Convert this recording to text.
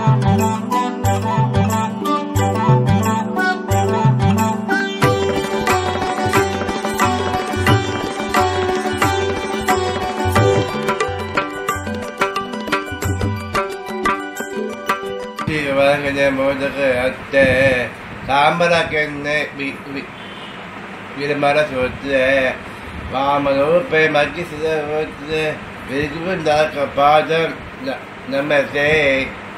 சாம்பராக்கெண்ணை விரும்பர சோத்து வாமனூப்பை மக்கி சித வெகுந்தாக்க பாதம் நமஸ்தே